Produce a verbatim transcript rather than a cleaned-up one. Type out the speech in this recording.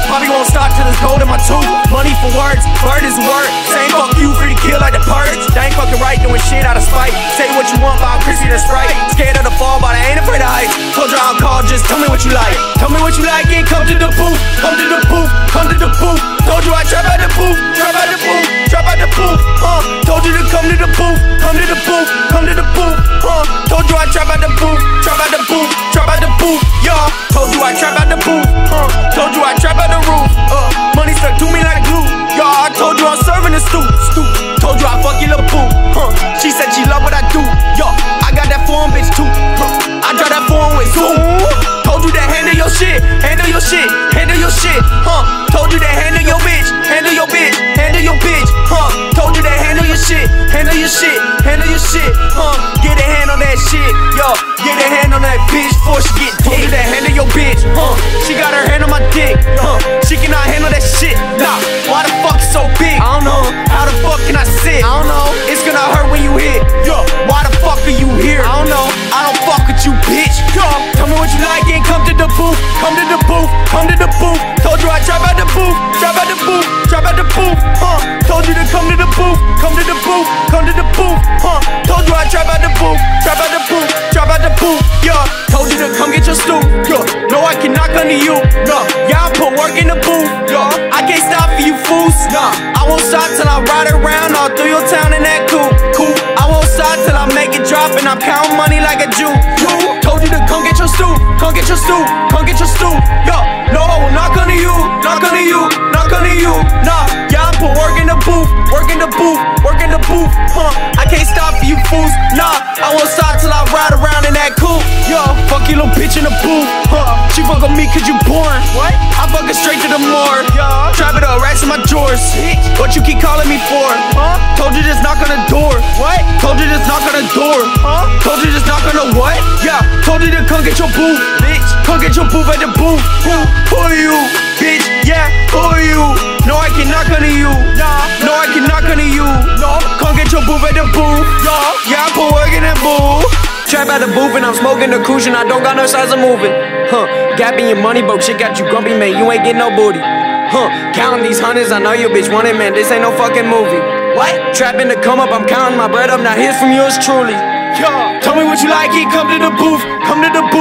Probably won't stop till there's gold in my tooth. Money for words, word is word. Same fuck you, free to kill like the purge. They ain't fucking right, doing shit out of spite. Say what you want, but I'm crispy than Sprite. Scared of the fall, but I ain't afraid of heights. Told you I'll call, just tell me what you like. Tell me what you like and come to the booth. Come to the booth, come to the booth. Told you I trap out the booth, trap out the booth, trap out the booth. Uh, told you to come to the booth, come to the booth, come to the booth. Uh, told you I trap out the booth, trap out the booth, trap out the booth. Yeah, told you I trap out the booth. Uh, told you I trap out the roof. Uh, money stuck to me like glue. Yeah, I told you I'm serving the stoop, stoop. Told you I fuck your little boo. Huh. She said she love what I do. Yo, I got that foreign bitch too. Huh. I drive that foreign with Zoom. Told you to handle your shit, handle your shit, handle your shit. Huh. Told you to handle your bitch, handle your bitch, handle your bitch. Huh. Told you to handle your shit, handle your shit, handle your shit. Huh. Get a hand on that shit, yo. Get a hand on that bitch before she get dick. Told you to handle your bitch. Huh. She got her hand on my dick. Huh. She cannot handle that shit. Nah. Why the fuck it's so big? I don't know. How the fuck can I sit? I don't know. It's gonna hurt when you hit. Yo. Why the fuck are you here? I don't know. I don't fuck with you, bitch. Yo. Tell me what you like and come to the booth. Come to the booth. Come to the booth. Told you I trap out the booth. Trap out the booth. Trap out the booth. Huh. Told you to come to the booth. Come to the booth. Come to the booth. Huh. Told you I trap out the booth. Trap out the booth. Trap out the booth. Yeah. Told you to come get your stoop. Yeah. No, I can knock under you. No. Yeah, I put work in the booth. Yeah. I can't stop for you fools. Nah. I won't stop till I ride around all through your town in that coupe. Cool. I won't stop till I make it drop and I'm counting money like a Jew. You told you to come get your stoop. Come get your stoop. Come get your stoop. Yo. No, I will knock under you. Knock under you. Knock under you. Nah. Yeah, I put work in the booth. Work in the booth. Work in the booth. Huh. I can't stop for you fools. Nah. I won't stop till I ride around in that coupe. Yo. Fuck you little bitch in the booth. Huh. She fuck on me cause you boring. What? I fuck her straight to the morgue. Yeah. Trap it up, racks in my drawers. What you keep calling me for? Huh? Told you just knock on the door. What? Told you just knock on the door. Huh? Told you just knock on the what? Yeah. Told you to come get your booth, bitch. Come get your booth at the booth. Who? Who are you, bitch? Yeah. Who are you? No, I can knock on you. Nah. No, I can knock on you. No. Come get your booth at the booth. Yeah. Yeah, I put work in the booth. Trap at the booth and I'm smoking the cushion. I don't got no size of moving. Huh. Gapping your money, broke shit got you grumpy, man. You ain't getting no booty. Huh. Counting these hundreds, I know your bitch want it, man. This ain't no fucking movie. What? Trapping to come up, I'm counting my bread up. Now here's from yours truly. Yo. Tell me what you like, he come to the booth. Come to the booth.